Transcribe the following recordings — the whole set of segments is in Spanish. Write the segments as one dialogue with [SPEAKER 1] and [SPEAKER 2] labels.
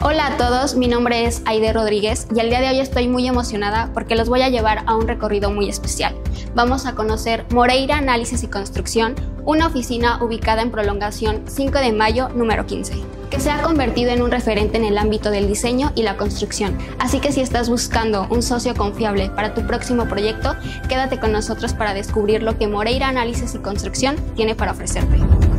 [SPEAKER 1] Hola a todos, mi nombre es Aide Rodríguez y el día de hoy estoy muy emocionada porque los voy a llevar a un recorrido muy especial. Vamos a conocer Moreira Análisis y Construcción, una oficina ubicada en Prolongación 5 de Mayo, número 15, que se ha convertido en un referente en el ámbito del diseño y la construcción. Así que si estás buscando un socio confiable para tu próximo proyecto, quédate con nosotros para descubrir lo que Moreira Análisis y Construcción tiene para ofrecerte.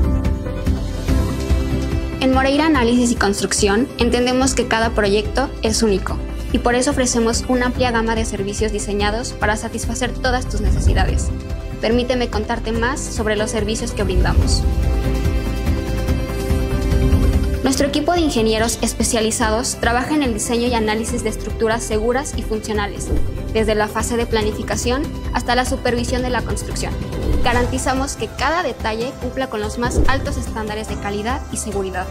[SPEAKER 1] En Moreira Análisis y Construcción entendemos que cada proyecto es único y por eso ofrecemos una amplia gama de servicios diseñados para satisfacer todas tus necesidades. Permíteme contarte más sobre los servicios que brindamos. Nuestro equipo de ingenieros especializados trabaja en el diseño y análisis de estructuras seguras y funcionales, desde la fase de planificación hasta la supervisión de la construcción. Garantizamos que cada detalle cumpla con los más altos estándares de calidad y seguridad.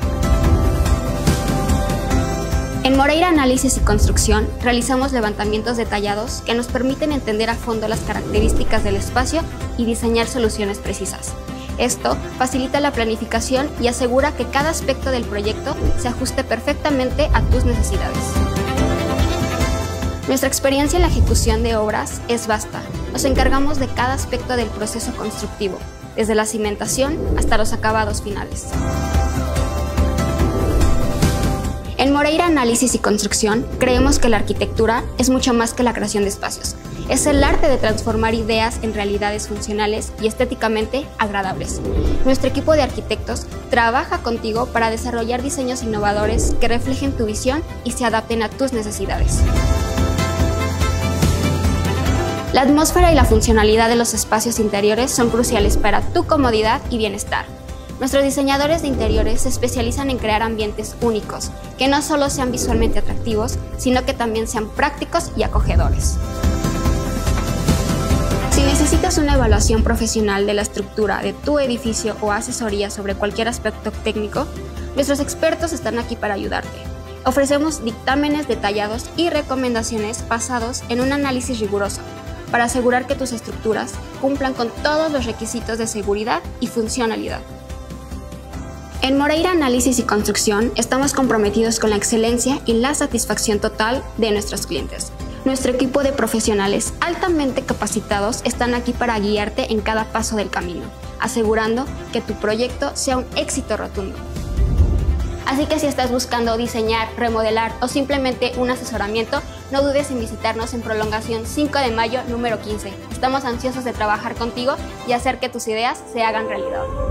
[SPEAKER 1] En Moreira Análisis y Construcción realizamos levantamientos detallados que nos permiten entender a fondo las características del espacio y diseñar soluciones precisas. Esto facilita la planificación y asegura que cada aspecto del proyecto se ajuste perfectamente a tus necesidades. Nuestra experiencia en la ejecución de obras es vasta. Nos encargamos de cada aspecto del proceso constructivo, desde la cimentación hasta los acabados finales. En Moreira Análisis y Construcción creemos que la arquitectura es mucho más que la creación de espacios. Es el arte de transformar ideas en realidades funcionales y estéticamente agradables. Nuestro equipo de arquitectos trabaja contigo para desarrollar diseños innovadores que reflejen tu visión y se adapten a tus necesidades. La atmósfera y la funcionalidad de los espacios interiores son cruciales para tu comodidad y bienestar. Nuestros diseñadores de interiores se especializan en crear ambientes únicos, que no solo sean visualmente atractivos, sino que también sean prácticos y acogedores. Si necesitas una evaluación profesional de la estructura de tu edificio o asesoría sobre cualquier aspecto técnico, nuestros expertos están aquí para ayudarte. Ofrecemos dictámenes detallados y recomendaciones basados en un análisis riguroso, para asegurar que tus estructuras cumplan con todos los requisitos de seguridad y funcionalidad. En Moreira Análisis y Construcción estamos comprometidos con la excelencia y la satisfacción total de nuestros clientes. Nuestro equipo de profesionales altamente capacitados están aquí para guiarte en cada paso del camino, asegurando que tu proyecto sea un éxito rotundo. Así que si estás buscando diseñar, remodelar o simplemente un asesoramiento, no dudes en visitarnos en Prolongación 5 de Mayo, número 15. Estamos ansiosos de trabajar contigo y hacer que tus ideas se hagan realidad.